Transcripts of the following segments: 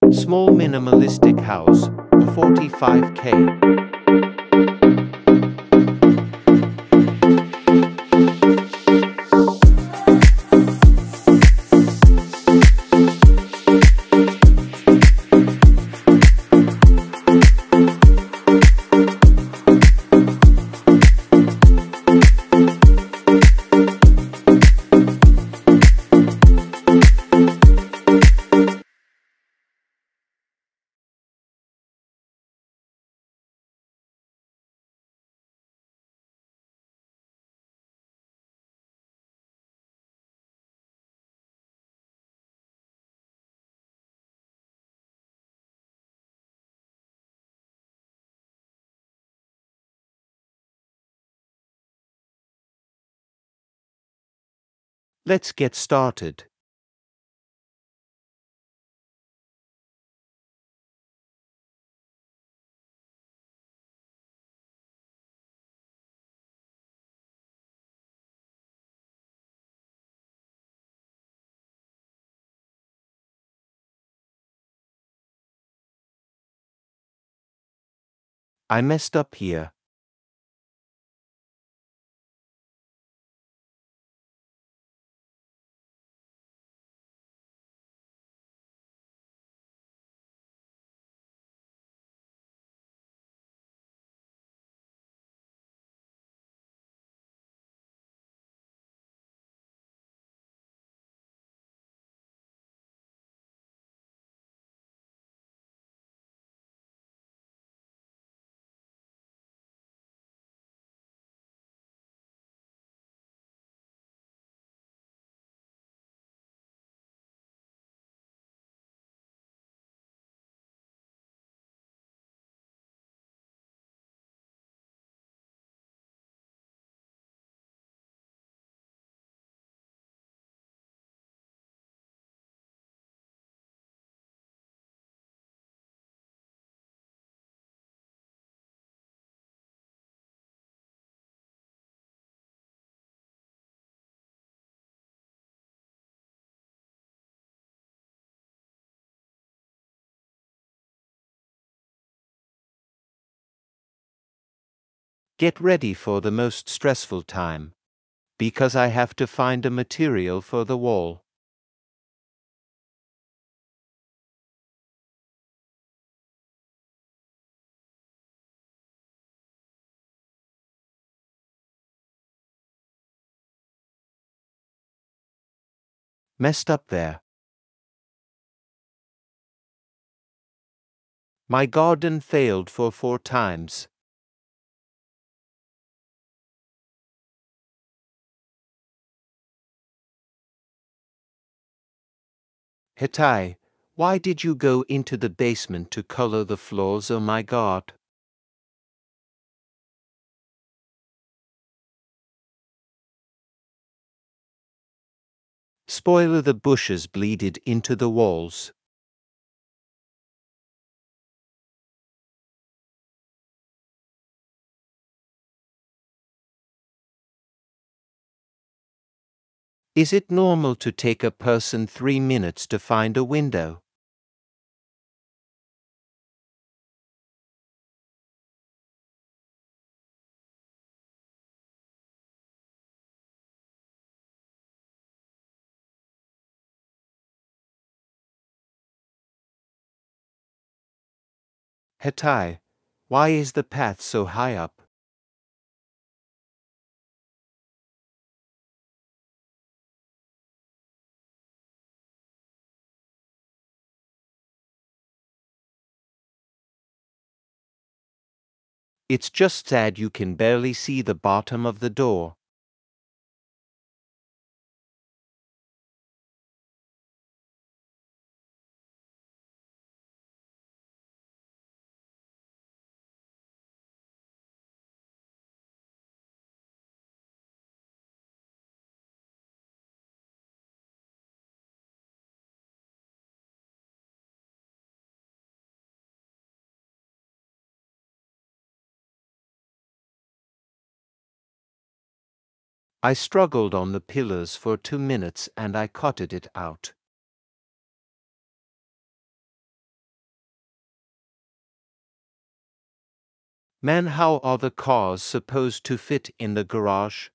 Small minimalistic house, 45K. Let's get started. I messed up here. Get ready for the most stressful time, because I have to find a material for the wall. Messed up there. My garden failed for 4 times. Hetay, why did you go into the basement to color the floors, oh my God? Spoiler, the bushes bleeded into the walls. Is it normal to take a person 3 minutes to find a window? Hetay, why is the path so high up? It's just sad you can barely see the bottom of the door. I struggled on the pillars for 2 minutes and I cutted it out. Man, how are the cars supposed to fit in the garage?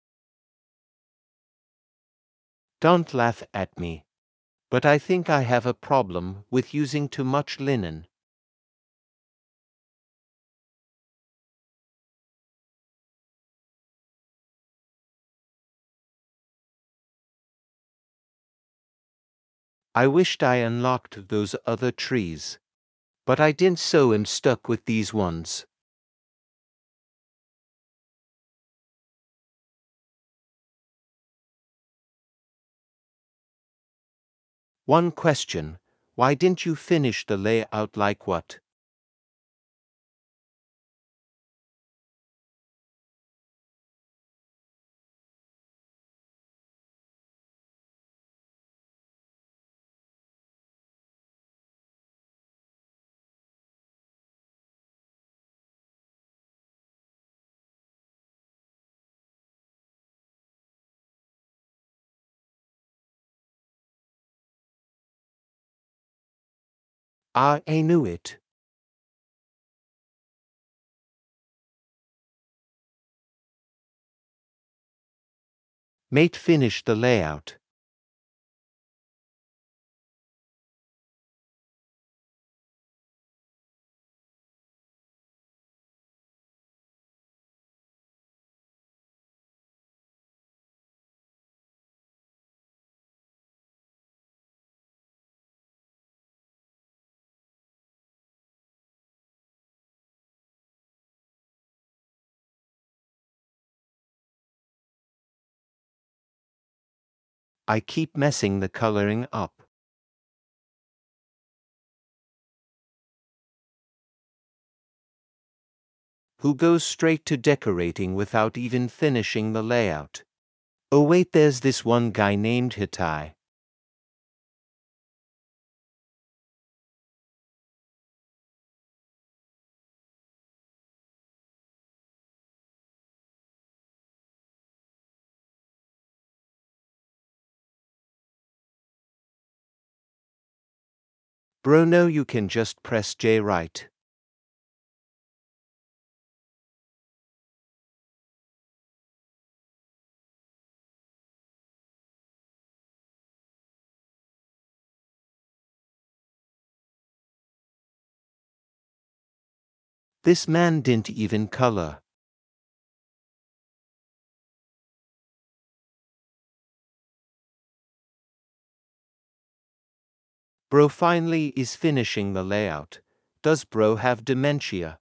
Don't laugh at me. But I think I have a problem with using too much linen. I wished I unlocked those other trees. But I didn't, so I'm stuck with these ones. One question: why didn't you finish the layout? Like what? I knew it. Mate, finish the layout. I keep messing the coloring up. Who goes straight to decorating without even finishing the layout? Oh wait, there's this one guy named Hitai. Bro, no, you can just press J right. This man didn't even color. Bro finally is finishing the layout. Does bro have dementia?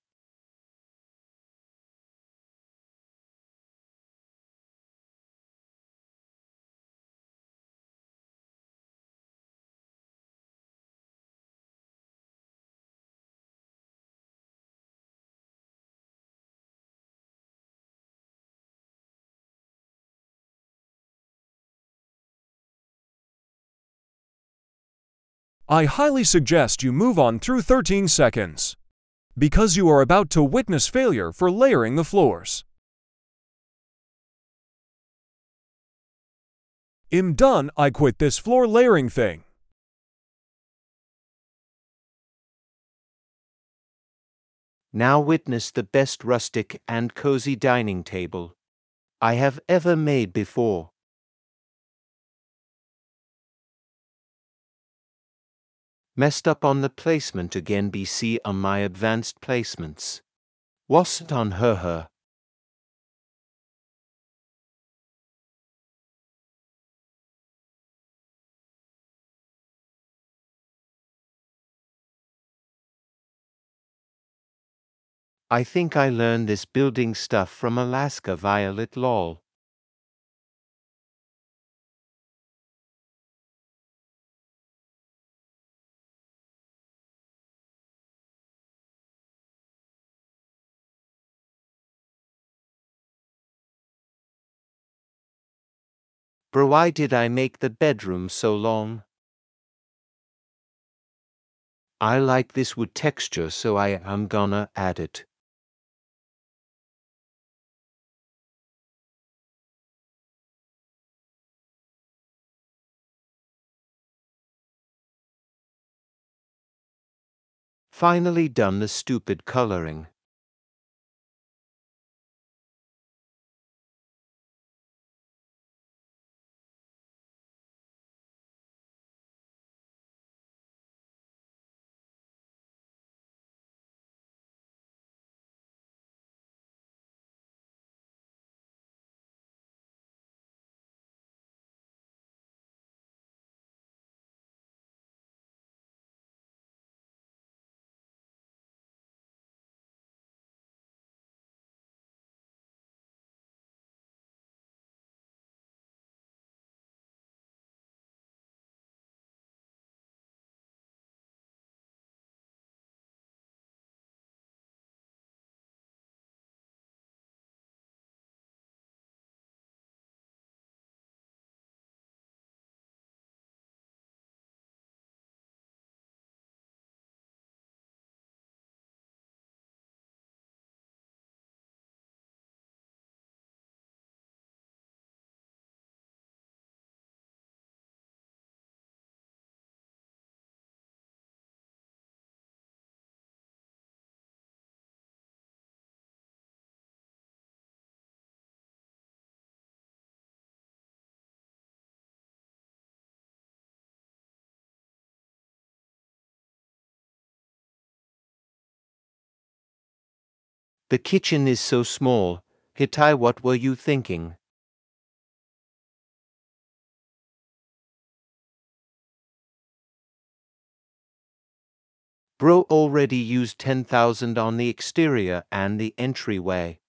I highly suggest you move on through 13 seconds, because you are about to witness failure for layering the floors. I'm done, I quit this floor layering thing. Now witness the best rustic and cozy dining table I have ever made before. Messed up on the placement again, BC, on my advanced placements. Wasn't on her. I think I learned this building stuff from Alaska Violet lol. Bro, why did I make the bedroom so long? I like this wood texture, so I am gonna add it. Finally done the stupid coloring. The kitchen is so small. Hitai, what were you thinking? Bro already used 10,000 on the exterior and the entryway.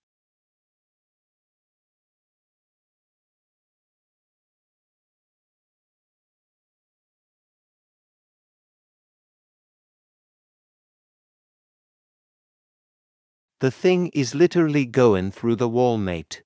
The thing is literally going through the wall, mate.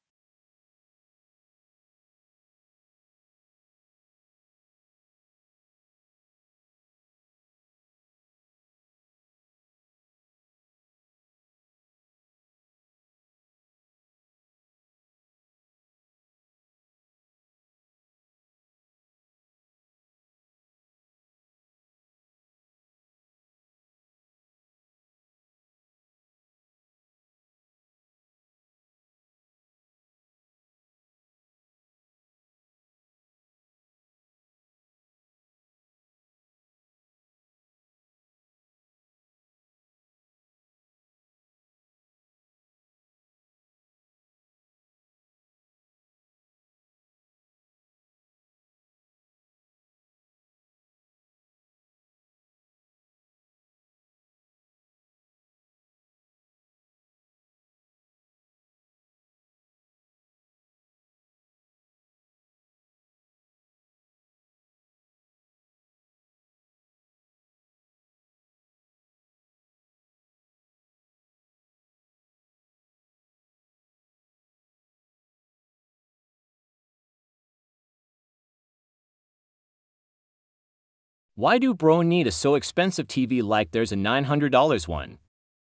Why do bro need a so expensive TV like there's a $900 one?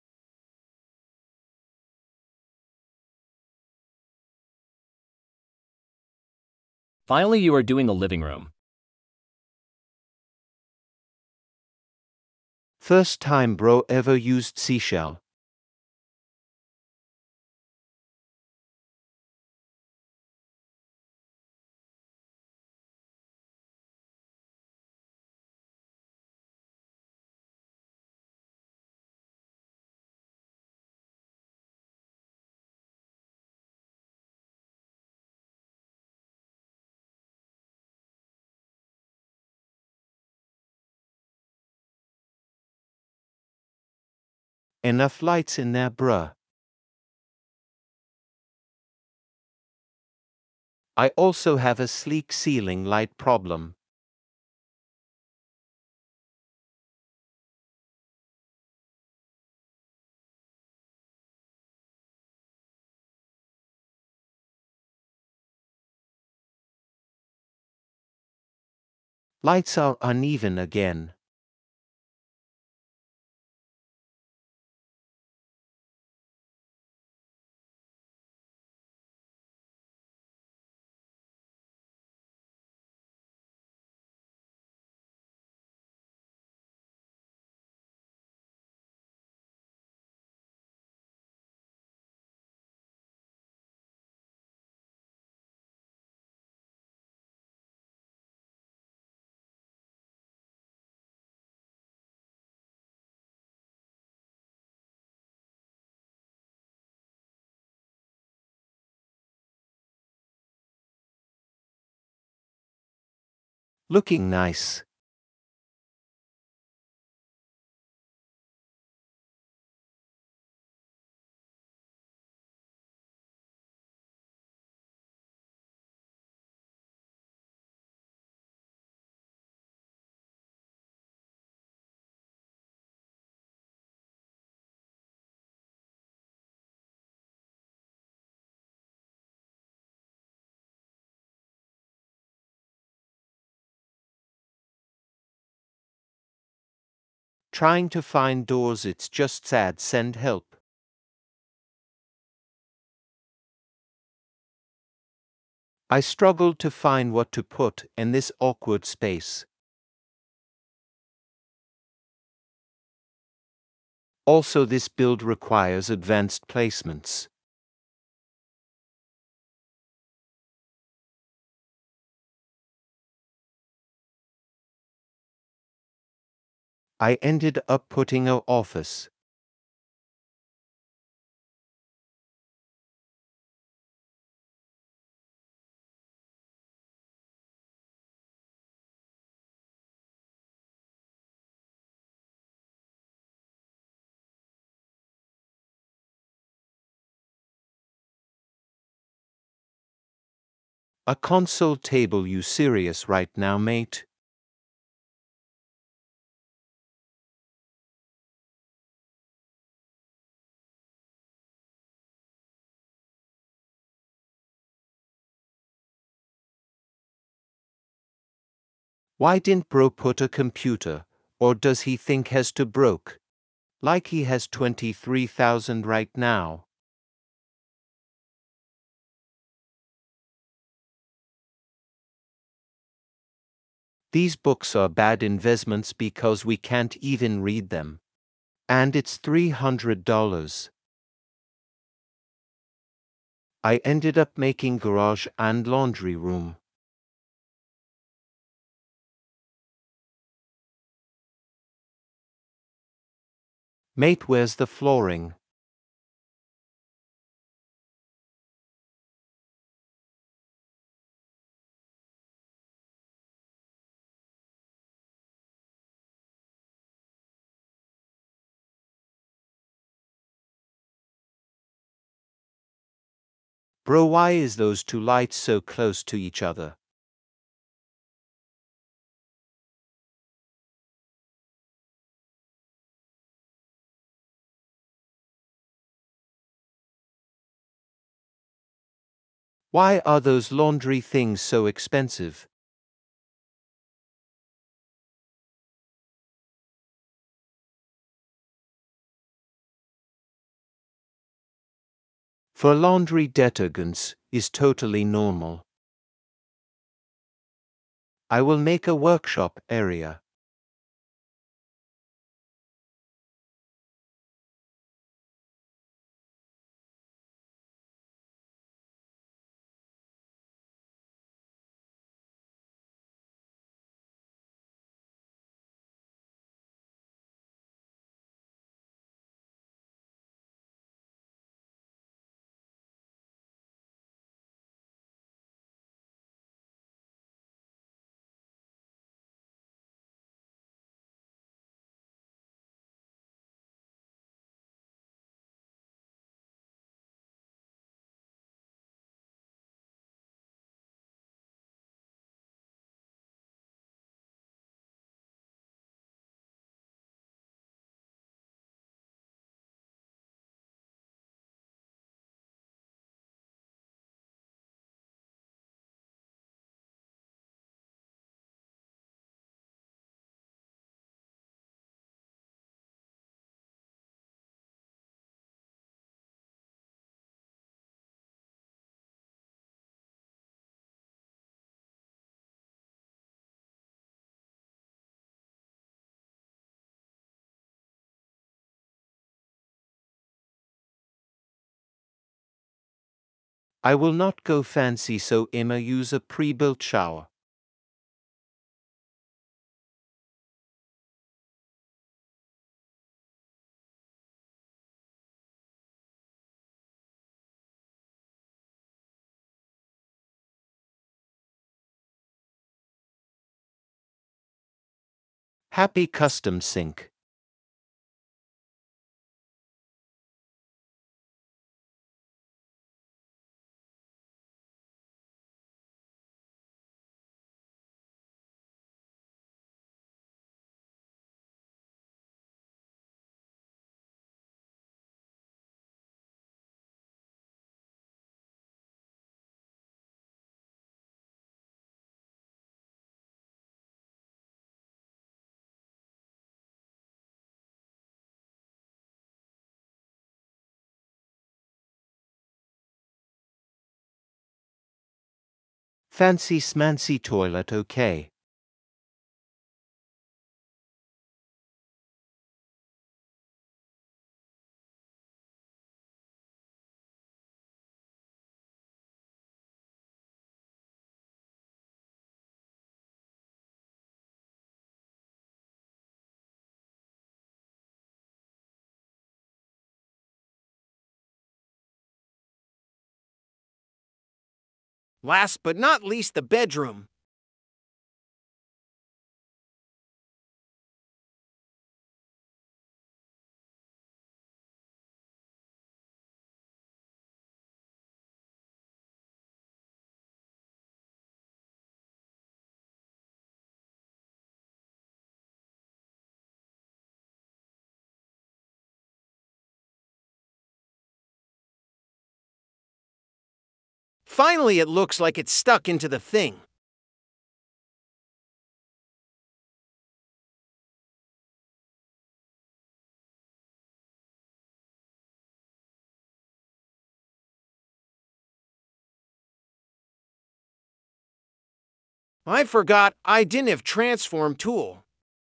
Finally, you are doing the living room. First time bro ever used seashell. Enough lights in there, bruh. I also have a sleek ceiling light problem. Lights are uneven again. Looking nice. Trying to find doors, it's just sad. Send help. I struggled to find what to put in this awkward space. Also, this build requires advanced placements. I ended up putting an office. A console table, you serious right now, mate? Why didn't bro put a computer, or does he think has to broke? Like he has 23,000 right now. These books are bad investments because we can't even read them. And it's $300. I ended up making garage and laundry room. Mate, where's the flooring? Bro, why is those two lights so close to each other? Why are those laundry things so expensive? For laundry detergents is totally normal. I will make a workshop area. I will not go fancy, so Emma use a pre-built shower. Happy custom sink. Fancy smancy toilet, okay. Last but not least, the bedroom. Finally, it looks like it's stuck into the thing. I forgot I didn't have transform tool.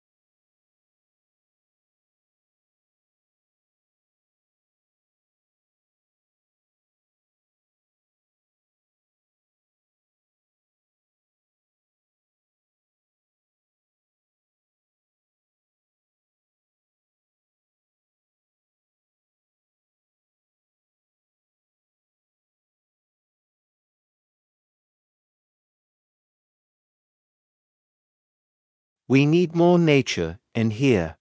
We need more nature, and here.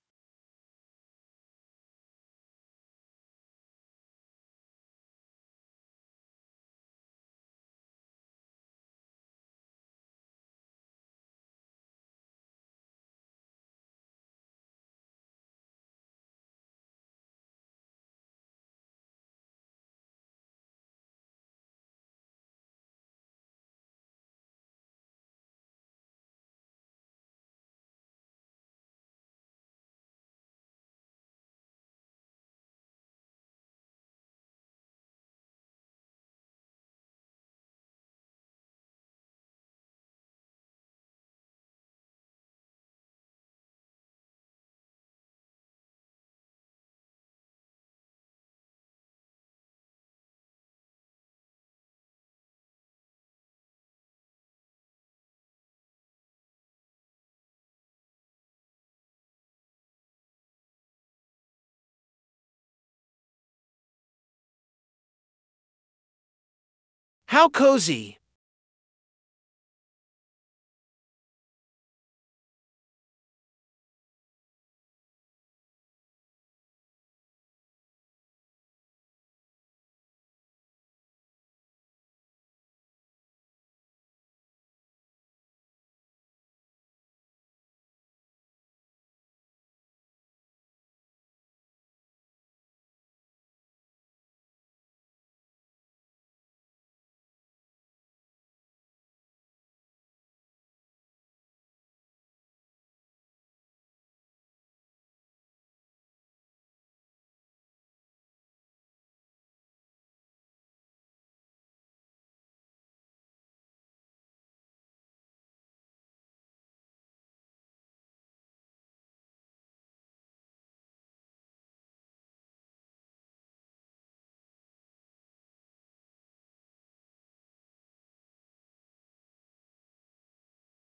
How cozy!